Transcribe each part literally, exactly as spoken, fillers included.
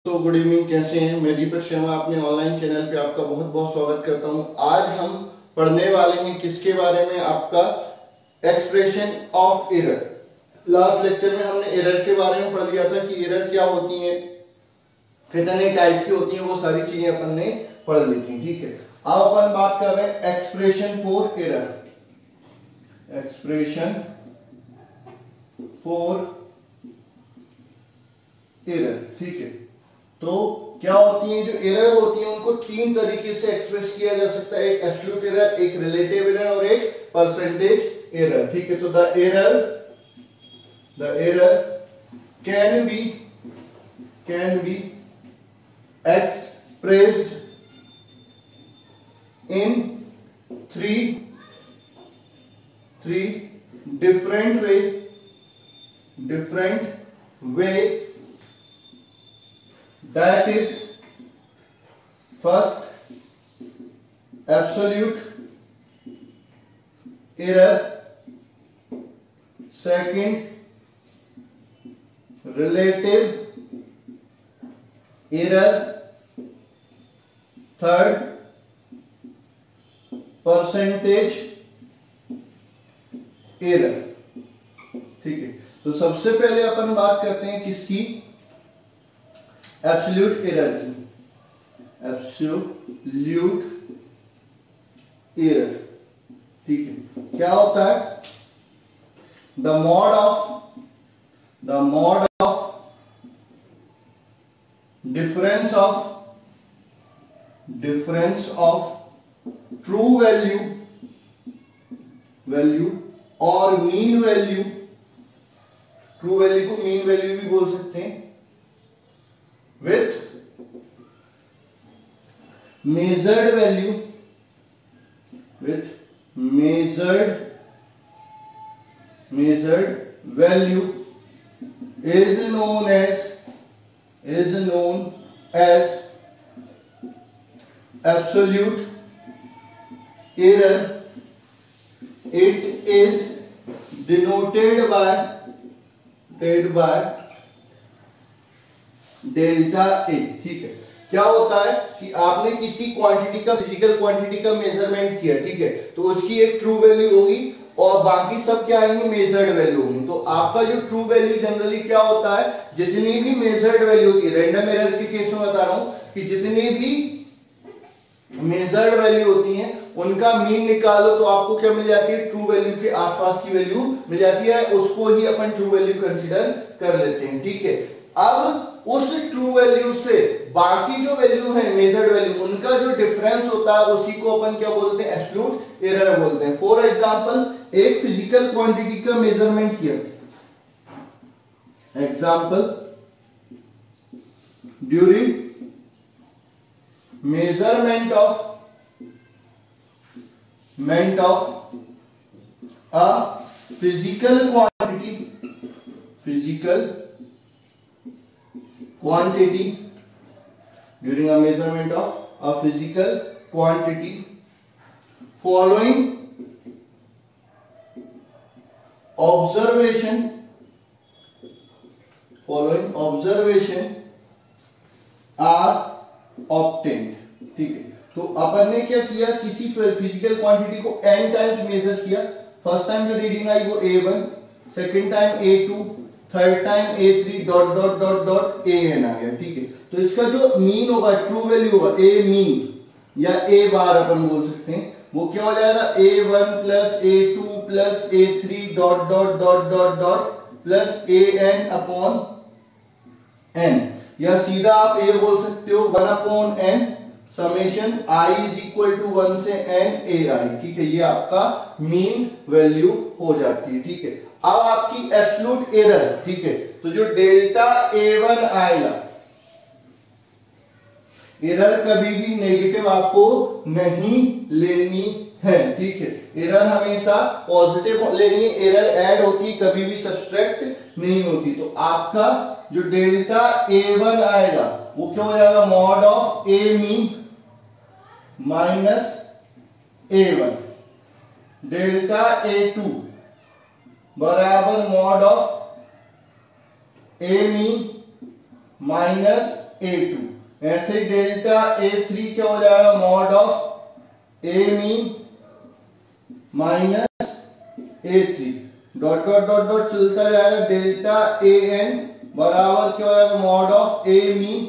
तो good evening, कैसे हैं? मैं दीपक शर्मा अपने ऑनलाइन चैनल पे आपका बहुत बहुत स्वागत करता हूं। आज हम पढ़ने वाले हैं किसके बारे में? आपका expression of error. Last lecture में हमने एरर के बारे में पढ़ लिया था कि एरर क्या होती है, कितने टाइप की होती हैं, वो सारी चीजें अपन ने पढ़ ली थी। ठीक है, अब अपन बात कर रहे हैं expression for error. Expression for error, ठीक है। तो क्या होती हैं जो एरर होती है, उनको तीन तरीके से एक्सप्रेस किया जा सकता है। एक एब्सोल्यूट एरर, एक रिलेटिव एरर और एक परसेंटेज एरर। ठीक है, तो the error the error can be can be expressed in three three different way different way, that is first absolute error, second relative error, third percentage error। ठीक है, तो सबसे पहले अपन बात करते हैं किसकी? एब्सोल्यूट एरर की। एब्सोल्यूट एरर, ठीक है। क्या होता है? The mod of the mod of difference of difference of true value value और मीन वैल्यू। ट्रू वैल्यू को मीन वैल्यू भी बोल सकते हैं। With measured value with measured measured value is known as is known as absolute error. It is denoted by by delta A. ठीक है, क्या होता है कि आपने किसी क्वांटिटी का, फिजिकल क्वांटिटी का मेजरमेंट किया, ठीक है, तो उसकी एक ट्रू वैल्यू होगी और बाकी सब क्या आएंगे? मेजर्ड वैल्यू होंगी। तो आपका जो ट्रू वैल्यू जनरली क्या होता है, जितनी भी मेजर्ड वैल्यू होती है, रैंडम एरर के केस में बता रहा हूं कि जितनी भी मेजर्ड वैल्यू होती हैं उनका मीन निकालो तो आपको क्या मिल जाती है? ट्रू वैल्यू के आसपास की वैल्यू मिल जाती है। उसको ही अपन ट्रू वैल्यू कंसीडर कर लेते हैं। ठीक है, अब उस ट्रू वैल्यू से बाकी जो वैल्यू है मेजर्ड वैल्यू, उनका जो डिफरेंस होता है उसी को अपन क्या बोलते हैं? एब्सोल्यूट एरर बोलते हैं। फॉर एग्जांपल, एक फिजिकल क्वांटिटी का मेजरमेंट किया। Example, during measurement of meant of a physical quantity physical quantity during a measurement of a physical quantity following observation following observation are obtained। ठीक है, तो अपन ने क्या किया? किसी फिजिकल क्वांटिटी को n टाइम्स मेजर किया। फर्स्ट टाइम जो रीडिंग आई वो A one, second time A two, third time A three, dot dot dot dot A N आ गया। ठीक है, तो इसका जो मीन होगा, ट्रू वैल्यू होगा, ए मीन या ए बार अपन बोल सकते हैं, वो क्या हो जाएगा? A one plus A two plus A three dot dot dot dot dot plus A N upon N, या सीधा आप ये बोल सकते हो one upon N summation I is equal to one से एन ए आई। ठीक है, ये आपका मीन वैल्यू हो जाती है। ठीक है, अब आपकी एब्सोल्यूट एरर, ठीक है, तो जो डेल्टा ए वन आएगा, एरर कभी भी नेगेटिव आपको नहीं लेनी है। ठीक है, एरर हमेशा पॉजिटिव लेनी है। एरर ऐड होती है, कभी भी सब्सट्रैक्ट नहीं होती। तो आपका जो डेल्टा ए वन आएगा वो क्या हो जाएगा? Mod of A mean minus A one, delta A two बराबर mod of A mean minus A two. ऐसे ही डेल्टा ए थ्री क्या हो जाएगा, mod of A mean minus A three, dot dot dot dot चलता जाएगा, delta A N बराबर क्या हो जाएगा, mod of A mean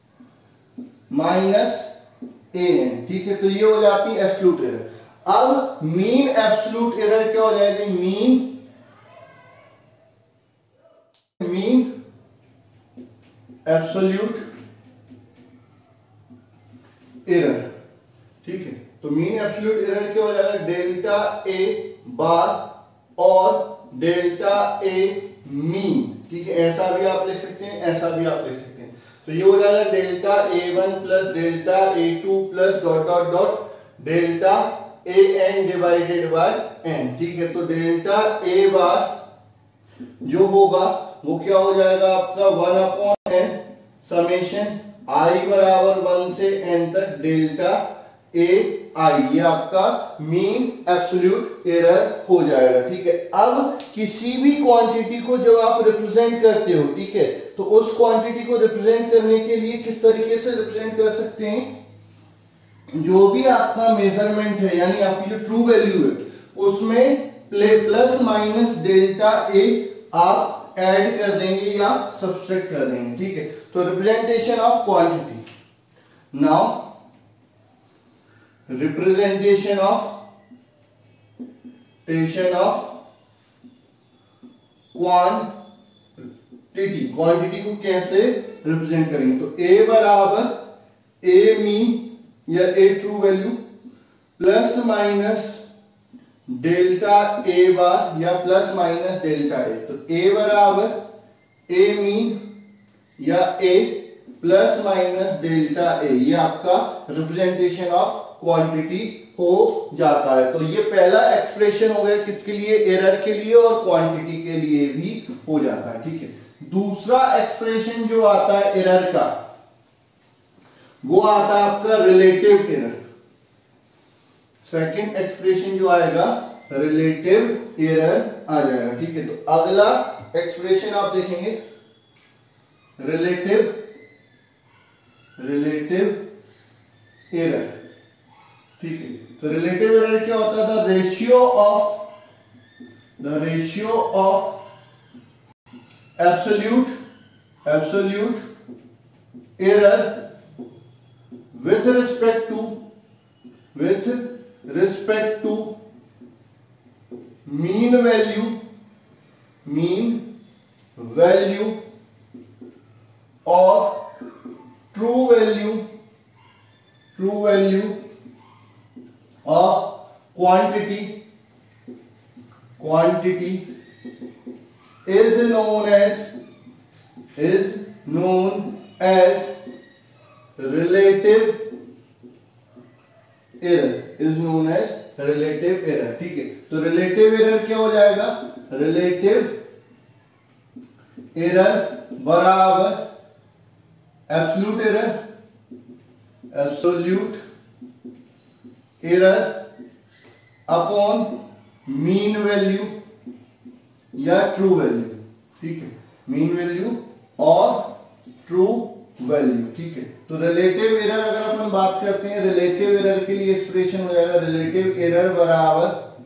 minus A N. ठीक है, तो ये हो जाती है एब्सोल्यूट एरर। अब मीन एब्सोल्यूट एरर क्या हो जाएगी, मीन मीन एब्सोल्यूट एरर। ठीक है, तो मीन एब्सोल्यूट एरर क्या हो जाएगा, डेल्टा ए बार और डेल्टा ए मीन। ठीक है, ऐसा भी आप लिख सकते हैं, ऐसा भी आप लिख सकते हैं। तो ये हो जाएगा delta A one plus delta A two plus dot dot dot delta A N divided by N. ठीक है, तो डेल्टा ए बार जो होगा वो क्या हो जाएगा आपका one upon N summation I बराबर वन से एन तक डेल्टा ए आई, ये आपका मीन एब्सोल्यूट एरर हो जाएगा। ठीक है, अब किसी भी क्वांटिटी को जब आप रिप्रेजेंट करते हो, ठीक है, तो उस क्वांटिटी को रिप्रेजेंट करने के लिए किस तरीके से रिप्रेजेंट कर सकते हैं, जो भी आपका मेजरमेंट है यानी आपकी जो ट्रू वैल्यू है उसमें प्लस माइनस डेल्टा ए आप ऐड कर देंगे या सब्सट्रैक्ट कर देंगे। ठीक है, तो representation of quantity. Now representation of टेशन ऑफ क्वांटिटी, क्वांटिटी को कैसे रिप्रेजेंट करेंगे, तो ए बराबर ए मीन या A true value plus minus delta A bar या प्लस माइनस डेल्टा ए। तो ए बराबर ए मीन या A plus minus delta A, ये आपका रिप्रेजेंटेशन ऑफ क्वांटिटी हो जाता है। तो ये पहला एक्सप्रेशन हो गया किसके लिए, एरर के लिए, और क्वांटिटी के लिए भी हो जाता है। ठीक है, दूसरा एक्सप्रेशन जो आता है एरर का वो आता है आपका रिलेटिव एरर। सेकंड एक्सप्रेशन जो आएगा रिलेटिव एरर आ जाएगा। ठीक है, तो अगला एक्सप्रेशन आप देखेंगे रिलेटिव रिलेटिव एरर। ठीक है, तो रिलेटिव एरर क्या होता है, the ratio of the ratio of absolute absolute error with respect to with respect to mean value mean value or true value true value of quantity quantity is known as is known as relative error is known as relative error। ठीक है, तो relative error क्या हो जाएगा, relative error बराबर absolute error absolute error upon mean value या true value। ठीक है, mean value और true वैल्यू। ठीक है, तो रिलेटिव एरर अगर अपन बात करते हैं, रिलेटिव एरर के लिए एक्सप्रेशन हो जाएगा रिलेटिव एरर बराबर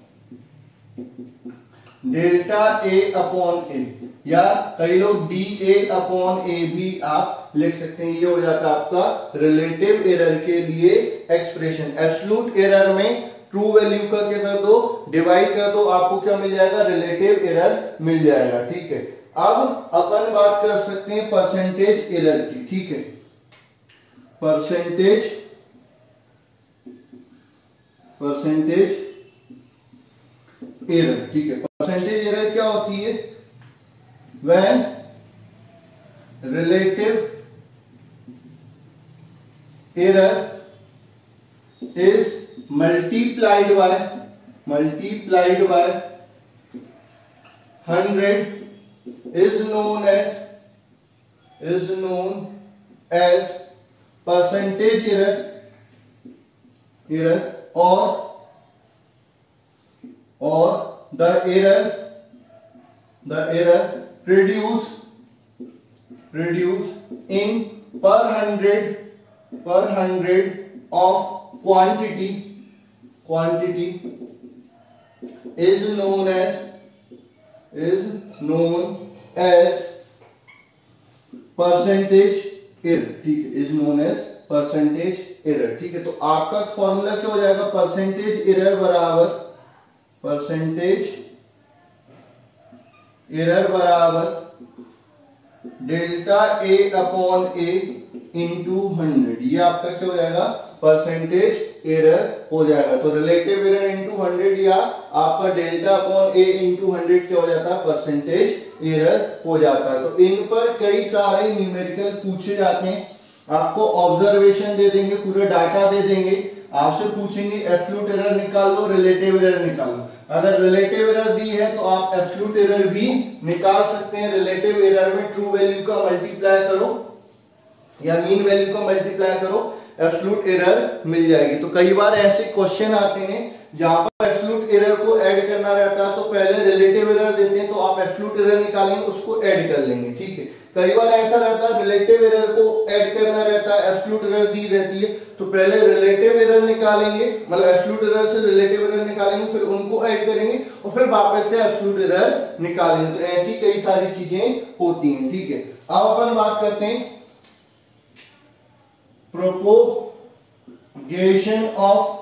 डेल्टा ए अपॉन ए, या कई लोग डी ए अपॉन ए भी आप लिख सकते हैं। ये हो जाता है आपका रिलेटिव एरर के लिए एक्सप्रेशन। एब्सोल्यूट एरर में ट्रू वैल्यू का क्या कर दो, डिवाइड कर दो, आपको क्या मिल जाएगा, रिलेटिव एरर मिल जाएगा। ठीक है, अब अपन बात कर सकते हैं परसेंटेज एरर की। ठीक है, परसेंटेज परसेंटेज एरर। ठीक है, परसेंटेज एरर क्या होती है, when relative error is multiplied by multiplied by hundred is known as is known as percentage error error or or the error the error produce produce in per hundred per hundred of quantity quantity is known as is known as percentage error, ठीक है, is known as percentage error, ठीक है। तो आपका formula क्या हो जाएगा, percentage error बराबर परसेंटेज एरर बराबर delta A upon A into hundred, ये आपका क्या हो जाएगा, परसेंटेज एरर हो जाएगा। तो रिलेटिव एरर इंटू हंड्रेड या आपका delta upon A into hundred क्या हो जाता है, परसेंटेज एरर हो जाता है। तो इन पर कई सारे न्यूमेरिकल पूछे जाते हैं, आपको ऑब्जर्वेशन दे देंगे, पूरा डाटा दे देंगे, आपसे पूछेंगे एब्सोल्यूट एरर निकाल लो, रिलेटिव एरर निकाल लो। अगर रिलेटिव एरर दी है तो आप एब्सोल्यूट एरर भी निकाल सकते हैं। रिलेटिव एरर में ट्रू वैल्यू का मल्टीप्लाई करो या मीन वैल्यू का मल्टीप्लाई करो, एब्सोल्यूट एरर मिल जाएगी। तो कई बार ऐसे क्वेश्चन आते हैं जहां पर एब्सोल्यूट एरर को ऐड करना रहता है, तो पहले रिलेटिव एरर देते हैं तो आप एब्सोल्यूट एरर निकालेंगे, उसको ऐड कर लेंगे, ठीक है। कई बार ऐसा रहता है रिलेटिव एरर को ऐड करना रहता है, एब्सोल्यूट एरर दी रहती है, तो पहले रिलेटिव एरर निकालेंगे, मतलब एब्सोल्यूट एरर से रिलेटिव एरर निकालेंगे, फिर उनको ऐड करेंगे और फिर वापस से एब्सोल्यूट एरर निकालेंगे। तो ऐसी कई सारी चीजें होती हैं, ठीक है। अब अपन बात करते हैं propagation of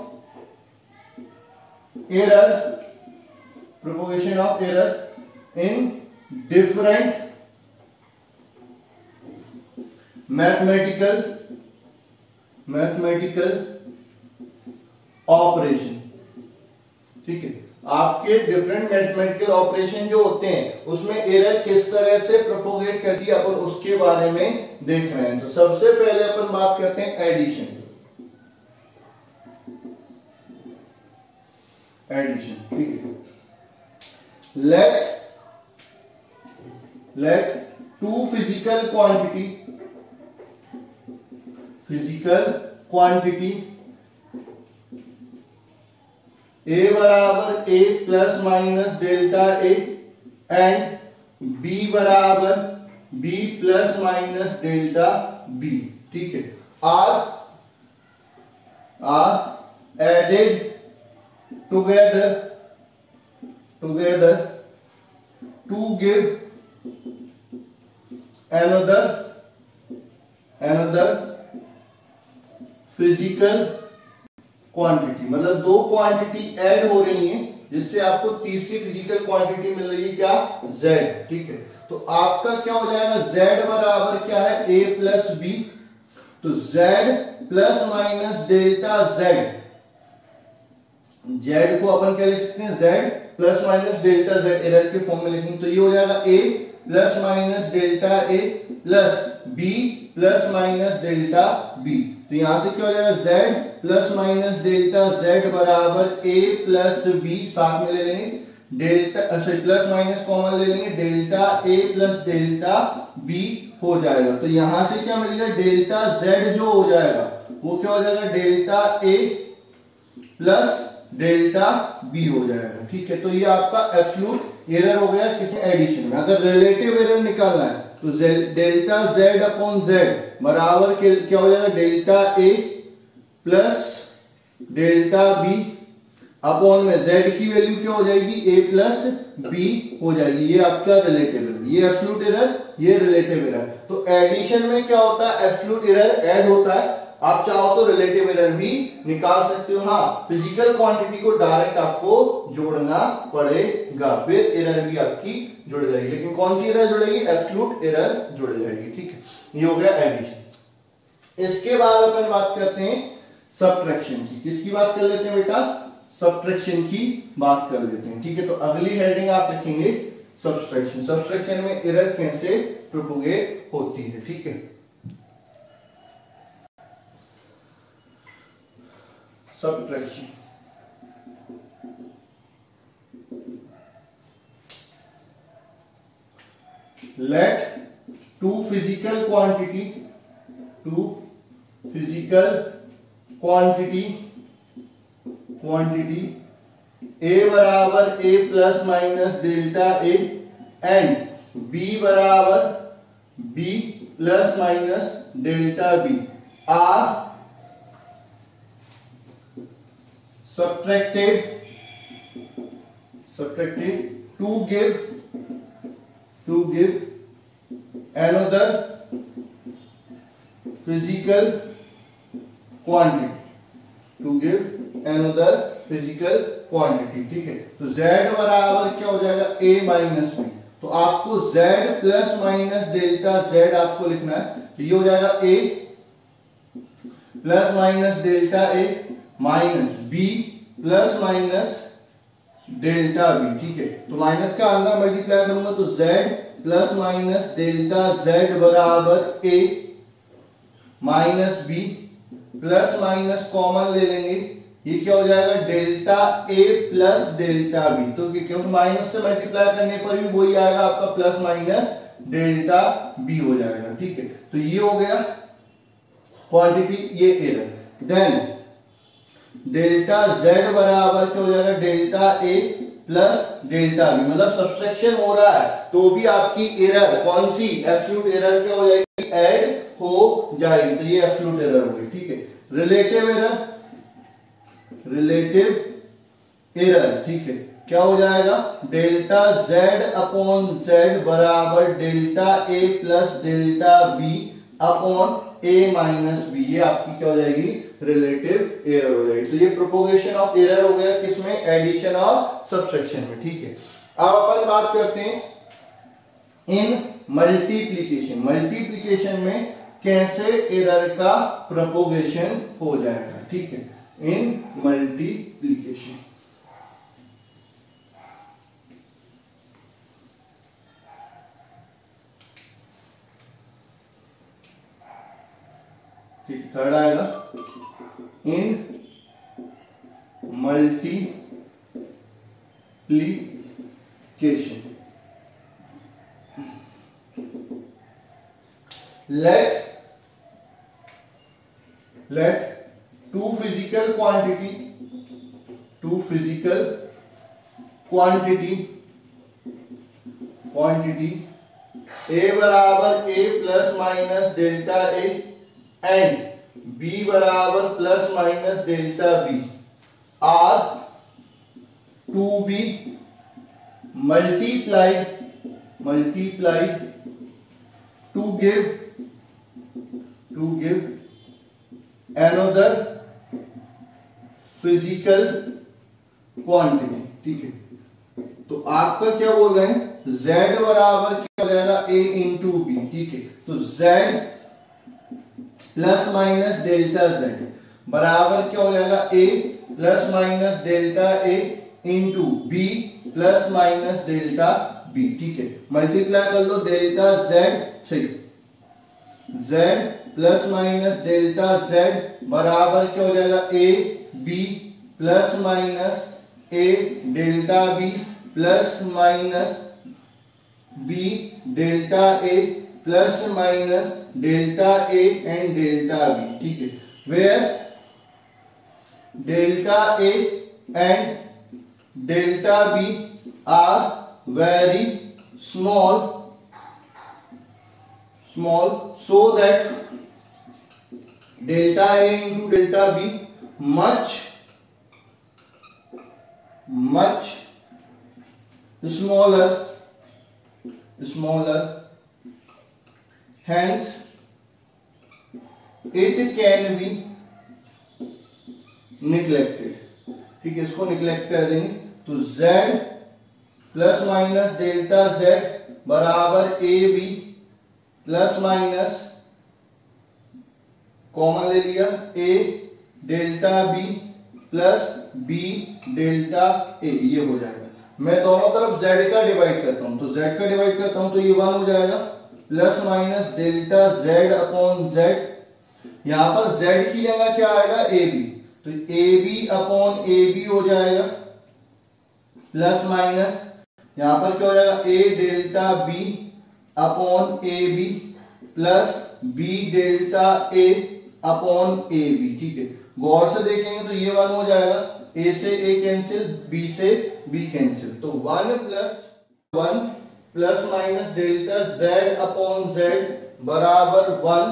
error propagation of error in different mathematical mathematical operation, ठीक है। आपके डिफरेंट मैथमेटिकल ऑपरेशन जो होते हैं उसमें एरर किस तरह से प्रोपोगेट करती है, अपन उसके बारे में देख रहे हैं। तो सबसे पहले अपन बात करते हैं एडिशन एडिशन ठीक है। Let let two physical quantity physical quantity A बराबर A plus minus delta A and B बराबर B plus minus delta B, ठीक है, are are added together together to give another another physical quantity, मतलब दो quantity add हो रही हैं जिससे आपको तीसरी फिजिकल क्वांटिटी मिल रही है, क्या, z, ठीक है। तो आपका क्या हो जाएगा, z बराबर क्या है, a प्लस बी, तो z plus minus delta z, z को अपन क्या लिख सकते हैं, z plus minus delta z, error के फॉर्म में लिखेंगे तो ये हो जाएगा a plus minus delta a plus b plus minus delta b। तो यहां से क्या हो जाएगा, z plus minus delta z बराबर a प्लस b, साथ में ले लेंगे डेल्टा, अच्छा प्लस माइनस कॉमन ले लेंगे, delta a plus delta b हो जाएगा। तो यहां से क्या मिलेगा, डेल्टा z जो हो जाएगा वो क्या हो जाएगा, delta a plus delta b हो जाएगा, ठीक है। तो ये आपका एब्सोल्यूट एरर हो गया किसी एडिशन में। अगर रिलेटिव एरर निकालना है तो डेल्टा z अपॉन z बराबर क्या हो जाएगा, delta a plus delta b upon में z की वैल्यू क्या हो जाएगी, a प्लस b हो जाएगी। ये आपका रिलेटिव एरर, ये एब्सोल्यूट एरर, ये रिलेटिव एरर। तो एडिशन में क्या होता है, एब्सोल्यूट एरर ऐड होता है, आप चाहो तो रिलेटिव एरर भी निकाल सकते हो। हाँ, फिजिकल क्वांटिटी को डायरेक्ट आपको जोड़ना पड़ेगा, फिर एरर भी आपकी जुड़ जाएगी। लेकिन कौन सी एरर जुड़ेगी, एब्सोल्यूट एरर जुड़ जाएगी, ठीक है। ये हो गया एडिशन। इसके बाद अपन बात करते हैं सबट्रैक्शन की। किसकी बात कर लेते हैं बेटा, सबट्रैक्शन की बात कर लेते हैं, ठीक है। तो अगली हेडिंग आप लिखेंगे सबट्रैक्शन। सबट्रैक्शन में एरर कैसे प्रोपोगेट होती है, ठीक है। Subtraction. Let two physical quantity, two physical quantity, quantity a बराबर a plus minus delta a and b बराबर b plus minus delta B are subtracted subtracted to give to give another physical quantity to give another physical quantity। ठीक है, तो z बराबर क्या हो जाएगा a minus B. तो आपको z plus minus delta z आपको लिखना है, तो ये हो जाएगा a plus minus delta a minus B plus minus delta B. ठीक है, तो माइनस का अंदर मल्टीप्लाई करूंगा तो z plus minus delta z बराबर a minus B plus minus common ले लेंगे, ये क्या हो जाएगा delta a plus delta b। तो क्योंकि माइनस से मल्टीप्लाई करने पर भी वही आएगा आपका प्लस माइनस डेल्टा b हो जाएगा। ठीक है, तो ये हो गया क्वांटिटी, ये एरर। देन डेल्टा z बराबर क्या हो जाएगा delta a plus delta b, मतलब सब्सट्रैक्शन हो रहा है तो भी आपकी एरर कौन सी, एब्सोल्यूट एरर क्या हो जाएगी, ऐड हो जाएगी, तो ये एब्सोल्यूट एरर हो गई। ठीक है, रिलेटिव एरर, रिलेटिव एरर। ठीक है, क्या हो जाएगा डेल्टा z अपॉन z बराबर delta a plus delta b upon a minus B, ये आपकी क्या हो जाएगी रिलेटिव एरर हो जाएगी। तो ये प्रोपोगेशन ऑफ एरर हो गया किसमें, एडिशन और सब्सट्रैक्शन में। ठीक है, अब अपन बात करते हैं इन मल्टीप्लिकेशन। मल्टीप्लिकेशन में कैसे एरर का प्रोपोगेशन हो जाएगा। ठीक है, इन मल्टीप्लिकेशन ठीक, थर्ड आएगा in multiplication. Let let two physical quantity two physical quantity quantity a बराबर a plus minus delta a and b बराबर plus minus delta b are to be multiplied multiplied to give to give another physical quantity. ठीक है, तो आपका क्या बोल रहे हैं, z बराबर क्या हो जाएगा a इंटू बी। ठीक है, तो z plus minus delta z बराबर क्या हो जाएगा a plus minus delta a into B plus minus delta b। ठीक है, मल्टीप्लाई कर लो डेल्टा z सही, z plus minus delta z बराबर क्या हो जाएगा a b plus minus a delta b plus minus b delta a plus minus delta a and delta b। ठीक है, where delta a and delta b are very small small so that delta a into delta b much much smaller smaller hence it can be neglected। ठीक है, इसको neglect कर देंगे तो z plus minus delta z बराबर A B plus minus common ले लिया a delta b plus b delta a, ये हो जाएगा। मैं दोनों तरफ z का डिवाइड करता हूं, तो z का डिवाइड करता हूं तो ये वन हो जाएगा plus minus delta z upon z। यहां पर z की जगह क्या आएगा a b, तो a b upon a b हो जाएगा प्लस माइनस यहां पर क्या हो जाएगा a delta b upon a b plus b delta a upon a b। ठीक है, गौर से देखेंगे तो ये वन हो जाएगा, a से a कैंसिल, b से b कैंसिल, तो one plus one plus minus delta z upon z बराबर one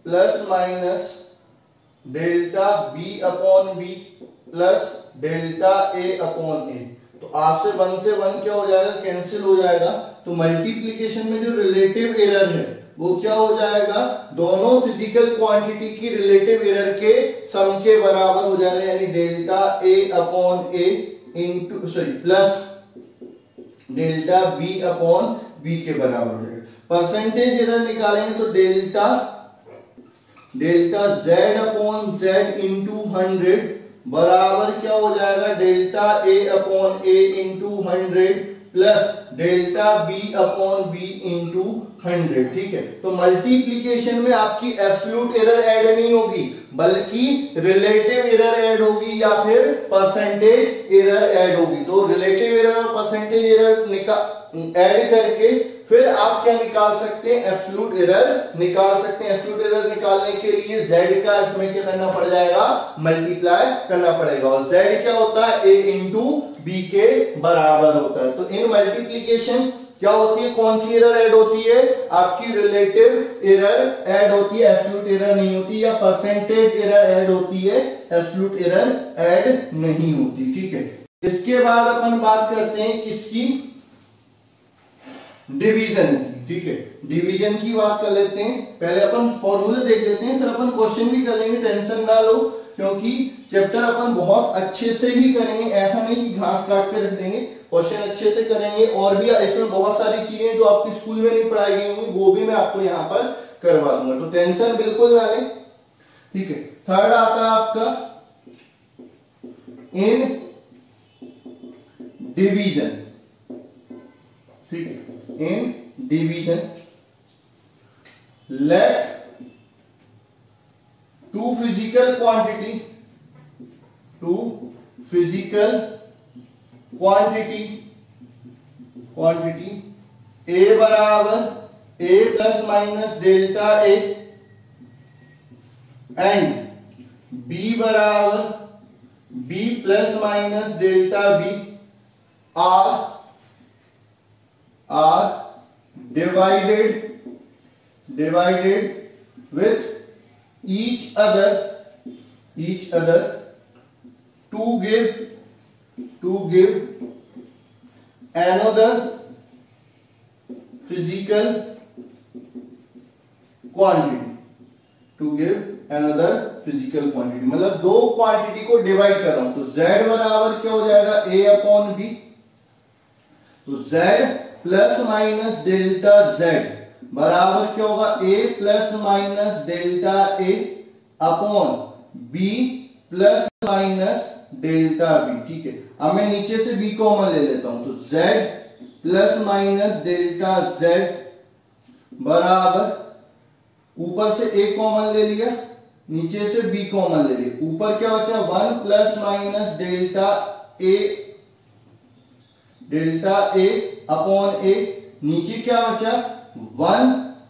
plus minus delta B upon B plus delta A upon A. तो आपसे वन से वन क्या हो जाएगा, कैंसिल हो जाएगा। तो मल्टीप्लीकेशन में जो रिलेटिव एरर है वो क्या हो जाएगा, दोनों फिजिकल क्वांटिटी की रिलेटिव एरर के सम के बराबर हो जाएगा, यानी delta A upon A into sorry plus delta B upon B के बराबर हो जाएगा। परसेंटेज एरर निकालेंगे तो delta delta Z upon Z into hundred बराबर क्या हो जाएगा, delta A upon A into hundred plus delta B upon B into hundred. ठीक है, तो मल्टीप्लीकेशन में आपकी एब्सोल्यूट एरर ऐड नहीं होगी बल्कि रिलेटिव एरर ऐड होगी या फिर परसेंटेज एरर ऐड होगी। तो रिलेटिव एरर और परसेंटेज एरर निकाल ऐड करके फिर आप क्या निकाल सकते हैं, एब्सोल्यूट एरर निकाल सकते हैं। एब्सोल्यूट एरर निकालने के लिए z का इसमें क्या करना पड़ जाएगा, मल्टीप्लाई करना पड़ेगा। और z क्या होता है, a इंटू बी के बराबर होता है। तो इन मल्टीप्लीकेशन क्या होती है, कौन सी एरर ऐड होती है, आपकी रिलेटिव एरर ऐड होती है, एब्सोल्यूट एरर नहीं होती, या परसेंटेज एरर ऐड होती है, एब्सोल्यूट एरर ऐड नहीं होती। ठीक है, इसके बाद अपन बात करते हैं किसकी, डिवीजन की। ठीक है, डिवीजन की बात कर लेते हैं। पहले अपन फॉर्मूले देख लेते हैं, फिर अपन क्वेश्चन भी कर लेंगे, टेंशन ना लो, क्योंकि चैप्टर अपन बहुत अच्छे से ही करेंगे। ऐसा नहीं कि घास काट के रख देंगे, क्वेश्चन अच्छे से करेंगे। और भी इसमें बहुत सारी चीजें जो आपकी स्कूल में नहीं पढ़ाई गई होंगी वो भी मैं आपको यहाँ पर करवा दूंगा, तो टेंशन बिल्कुल ना लें। ठीक है, थर्ड आता है आपका इन डिवीजन। ठीक है, in division let two physical quantity two physical quantity quantity a बराबर a plus minus delta a and b बराबर b plus minus delta b are are divided divided with each other each other to give to give another physical quantity to give another physical quantity। मतलब दो quantity को divide कर रहा हूं, तो z बराबर क्या हो जाएगा, a अपॉन b। तो z plus minus delta z बराबर क्या होगा, a plus minus delta a upon b plus minus delta b। ठीक है, अब मैं नीचे से b कॉमन ले लेता हूं, तो z plus minus delta z बराबर ऊपर से a कॉमन ले लिया, नीचे से b कॉमन ले लिया, ऊपर क्या बचा, one plus minus delta a delta a upon a, नीचे क्या बचा, one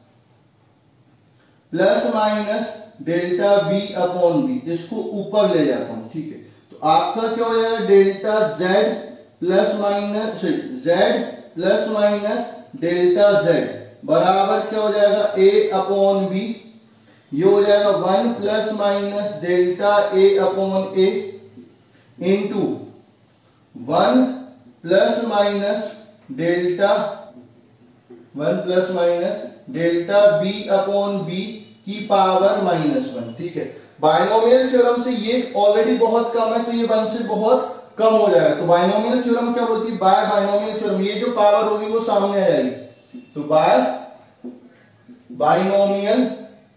plus minus delta b upon b, इसको ऊपर ले जाता हूं। ठीक है, तो आपका क्या हो जाएगा, delta z plus minus z plus minus delta z बराबर क्या हो जाएगा, a अपॉन b। ये हो जाएगा one plus minus delta a upon a into one plus minus delta one plus minus delta B upon B की power minus one. ठीक है, बायनोमियल थ्योरम से ये ऑलरेडी बहुत कम है, तो ये वन से बहुत कम हो जाएगा। तो बायनोमियल थ्योरम क्या बोलती है, बाय बायनोमियल थ्योरम ये जो पावर होगी वो सामने आ जाएगी, तो बाय बायनोमियल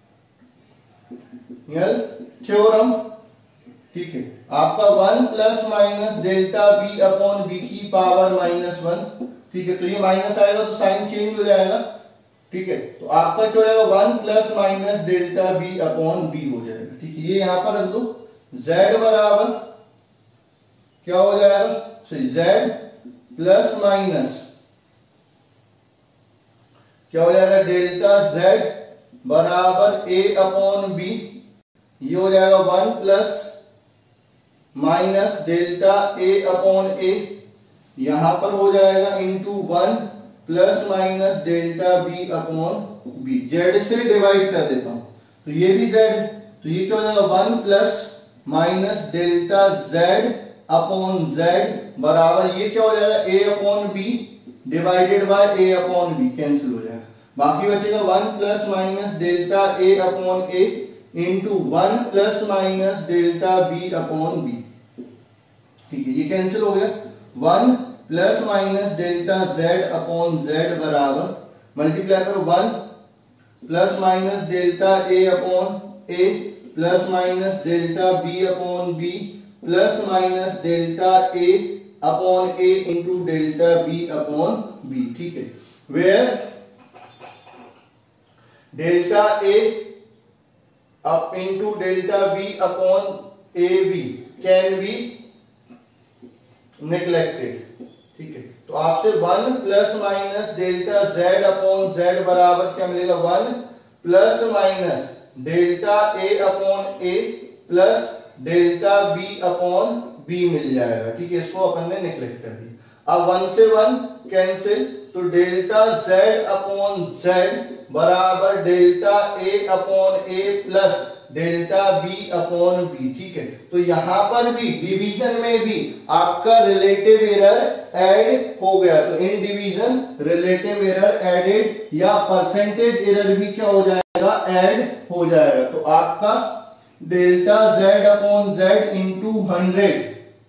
थ्योरम। ठीक है, आपका one plus minus delta B upon B की पावर माइनस वन। ठीक है, तो ये माइनस आएगा तो साइन चेंज हो जाएगा। ठीक है, तो आपका क्या हो जाएगा, one plus minus delta B upon B हो जाएगा। ठीक है, ये यहां पर रख दो, z बराबर क्या हो जाएगा, सही z प्लस माइनस क्या हो जाएगा, डेल्टा z बराबर a अपॉन बी। ये हो जाएगा one plus minus delta a upon a, यहां पर हो जाएगा into one plus minus delta b upon b। Z से डिवाइड कर देता हूं, तो ये भी z, तो ये क्या हो जाएगा one plus minus delta z upon z बराबर ये क्या हो जाएगा a upon B divided by a upon B, cancel हो जाएगा। बाकी बचेगा one plus minus delta a upon a into one plus minus delta b upon b। ठीक है, ये कैंसिल हो गया। One plus minus delta z upon z बराबर मल्टीप्लाई करो one plus minus delta a upon a plus minus delta b upon b plus minus delta a upon a into delta b upon b। ठीक है, where delta a up into delta b upon ab can be neglected। ठीक है, तो आपसे one plus minus delta z upon z बराबर क्या मिलेगा, one plus minus delta a upon a plus delta b upon b मिल जाएगा। ठीक है, इसको अपन ने नेग्लेक्ट कर दिया। अब वन से वन कैंसिल, तो डेल्टा z अपॉन z बराबर delta a upon a plus delta b upon b। ठीक है, तो यहां पर भी डिवीजन में भी आपका रिलेटिव एरर ऐड हो गया, तो in division relative error added या परसेंटेज एरर भी क्या हो जाएगा, ऐड हो जाएगा। तो आपका delta z upon z into hundred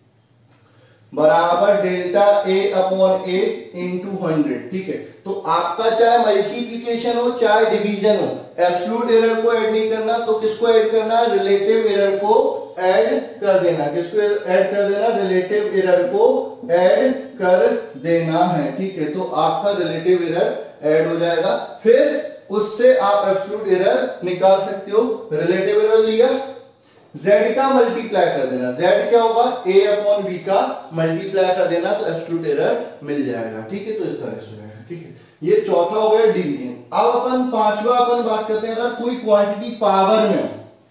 बराबर delta a upon a into hundred. ठीक है, तो आपका चाहे मल्टीप्लीकेशन हो चाहे डिवीजन हो, एब्सोल्यूट एरर को ऐड नहीं करना, तो किसको ऐड करना है, रिलेटिव एरर को ऐड कर देना। किसको ऐड कर देना, रिलेटिव एरर को ऐड कर देना है। ठीक है, तो आपका रिलेटिव एरर ऐड हो जाएगा, फिर उससे आप एब्सोल्यूट एरर निकाल सकते हो। रिलेटिव एरर लिया, z का मल्टीप्लाई कर देना, z क्या होगा, a अपॉन b का मल्टीप्लाई कर देना, तो एब्सोल्यूट एरर मिल जाएगा। ठीक है, तो इस तरह से हो जाएगा। ठीक है, ये चौथा हो गया डिवीजन। अब अपन पांचवा अपन बात करते हैं, अगर कोई क्वांटिटी पावर में हो,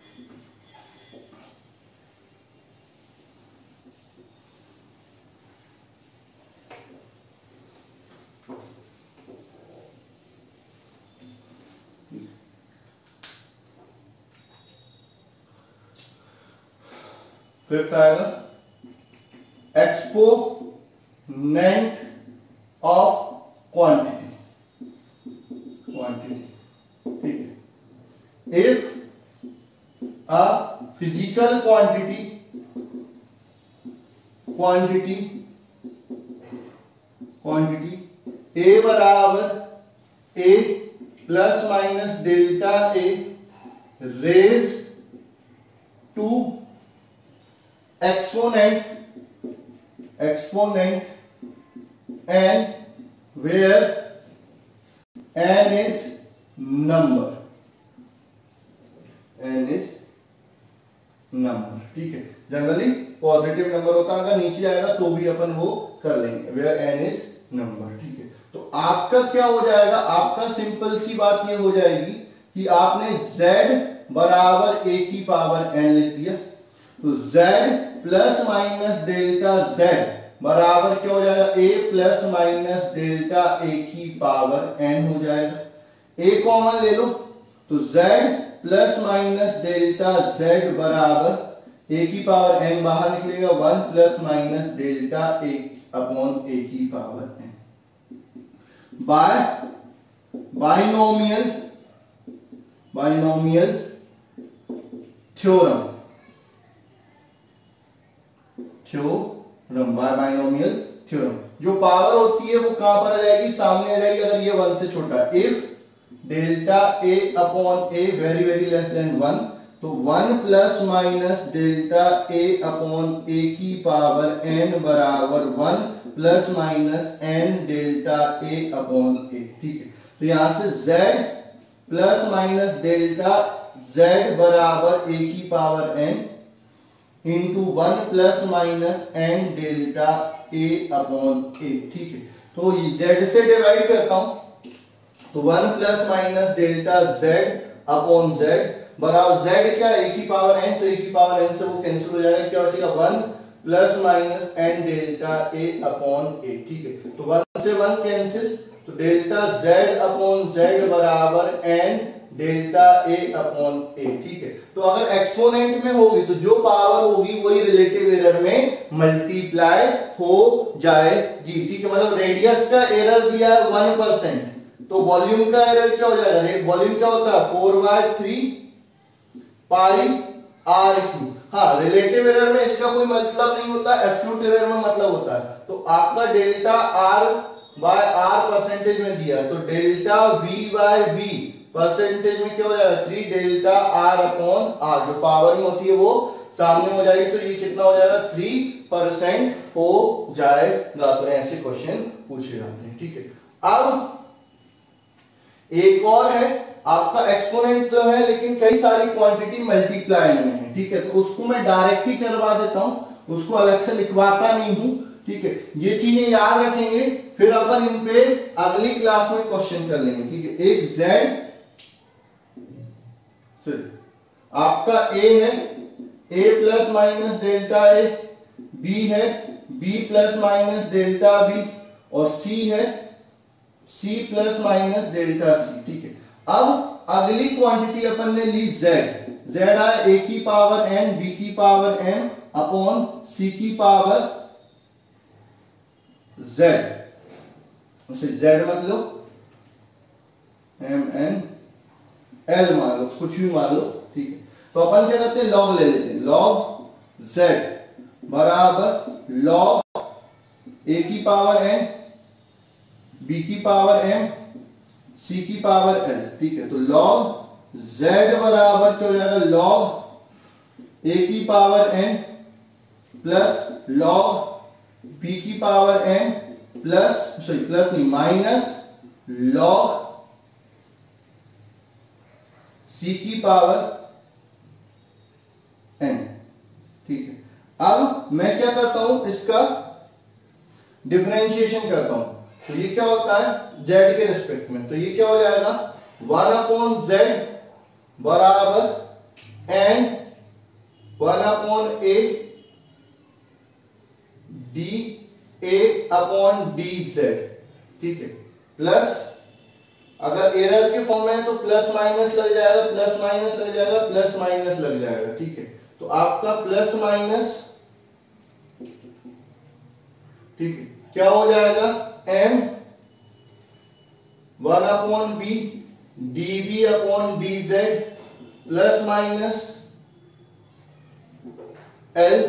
फिफ्थ आएगा एक्सपोनेंट ऑफ क्वांटिटी। क्वांटिटी ठीक है, if a physical quantity quantity quantity A बराबर A plus minus delta A raise to exponent exponent and where n is number n is number। ठीक है, generally positive number होता है, अगर नीचे आएगा तो भी अपन वो कर लेंगे, where n is number। ठीक है, तो आपका क्या हो जाएगा, आपका सिंपल सी बात ये हो जाएगी कि आपने z बराबर a की पावर n लिख दिया, तो z plus minus delta z बराबर क्या हो जाएगा, a plus minus delta a की पावर n हो जाएगा। a कॉमन ले लो, तो z plus minus delta z बराबर a की पावर n बाहर निकलेगा, one plus minus delta a upon a की power n by binomial binomial theorem theorem by binomial theorem. जो पावर होती है वो कहां पर आ जाएगी, सामने आ जाएगी, अगर ये वन से छोटा है। If delta A upon A very very less than one, तो one plus minus delta A upon A की पावर एन बराबर one plus minus N delta A upon A. ठीक है, तो यहां से z plus minus delta z बराबर A की power n into one plus minus N delta A upon A. ठीक है, तो ये z से डिवाइड करता हूं, तो one plus minus delta z upon z बराबर z क्या है, a की पावर n, तो a की पावर n से वो कैंसिल हो जाएगा, क्या बचेगा, one plus minus N delta a upon a। ठीक है, तो वन से वन कैंसिल, तो डेल्टा z अपॉन z बराबर n delta A upon A, ठीक है। तो अगर एक्सपोनेंट में होगी तो जो पावर होगी वही रिलेटिव एरर में मल्टीप्लाई हो जाएगी, ठीक है। मतलब रेडियस का एरर दिया है वन परसेंट, तो वॉल्यूम का एरर क्या हो जाएगा, वॉल्यूम क्या होता है four by three pi R cube. हाँ, रिलेटिव एरर में इसका कोई मतलब नहीं होता, एब्सोल्यूट एरर में मतलब होता है। तो आपका delta R by R percentage में दिया, तो delta V by V percentage में क्या हो जाएगा, three delta R upon R, जो पावर में होती है वो सामने हो जाएगी, तो ये कितना हो जाएगा, थ्री परसेंट हो जाएगा। तो ऐसे क्वेश्चन पूछे जाते हैं, ठीक है। अब एक और है आपका एक्सपोनेंट तो है, लेकिन कई सारी क्वांटिटी मल्टीप्लाई में है, ठीक है। तो उसको मैं डायरेक्ट ही करवा देता हूं, उसको अलग से लिखवाता नहीं हूं, ठीक है। ये चीजें याद रखेंगे, फिर अपन इन पे अगली क्लास में क्वेश्चन कर लेंगे, ठीक है। एक z आपका a है, a plus minus delta a, b है b plus minus delta b, और c है c plus minus delta c, ठीक है। अब अगली क्वांटिटी अपन ने ली z, z आया a की पावर n, b की पावर m अपॉन c की पावर z, उसे z मत लो, m n l मान लो, कुछ भी मान लो, ठीक है। तो अपन क्या करते हैं, लॉग ले लेते हैं, लॉग z बराबर लॉग a की पावर n, b की पावर m, c की पावर l, ठीक है। तो log z बराबर क्या हो जाएगा, log a की power n plus log b की power n plus sorry plus नहीं माइनस log c की पावर n, ठीक है। अब मैं क्या करता हूं, इसका डिफरेंशिएशन करता हूं, तो ये क्या होता है z के रिस्पेक्ट में, तो ये क्या हो जाएगा, वन अपॉन z बराबर n one upon a D A upon D Z, ठीक है। प्लस अगर एरर के फॉर्म में है तो प्लस माइनस लग जाएगा, प्लस माइनस लग जाएगा, प्लस माइनस लग जाएगा, ठीक है। तो आपका प्लस माइनस, ठीक है, क्या हो जाएगा, m one upon B D B upon D Z plus minus L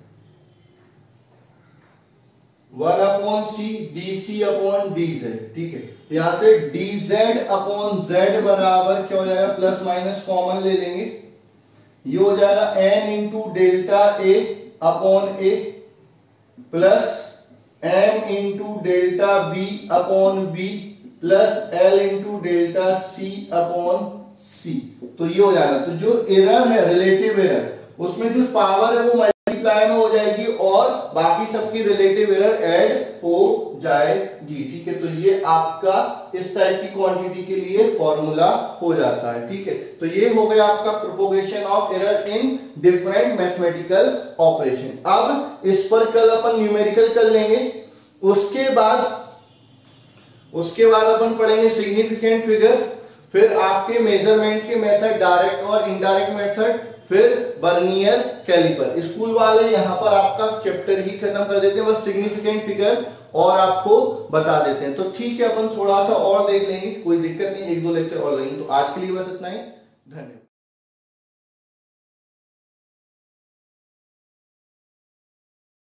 one upon C D C upon D Z, ठीक है। तो यहां से डी जेड अपॉन जेड बराबर क्या हो जाएगा, प्लस माइनस कॉमन ले लेंगे, ये हो जाएगा N into delta A upon A plus M into delta B upon B plus L into delta C upon C. तो ये हो जाएगा, तो जो एरर है रिलेटिव एरर, उसमें जो पावर है वो मल्टीप्लाई में हो जाएगी और बाकी सबकी रिलेटिव एरर ऐड हो जाएगी, ठीक है। तो ये आपका इस टाइप की क्वांटिटी के लिए फॉर्मूला हो जाता है, ठीक है। तो ये हो गया आपका propagation of error in different mathematical operation. अब इस पर कल अपन न्यूमेरिकल कर लेंगे, उसके बाद उसके बाद अपन पढ़ेंगे सिग्निफिकेंट फिगर, फिर आपके मेजरमेंट के मेथड डायरेक्ट और इनडायरेक्ट मेथड, फिर वर्नियर कैलिपर। स्कूल वाले यहां पर आपका चैप्टर ही खत्म कर देते हैं, बस सिग्निफिकेंट फिगर और आपको बता देते हैं। तो ठीक है, अपन थोड़ा सा और देख लेंगे, कोई दिक्कत नहीं, एक दो लेक्चर और लेंगे। तो आज के लिए बस इतना ही, धन्यवाद।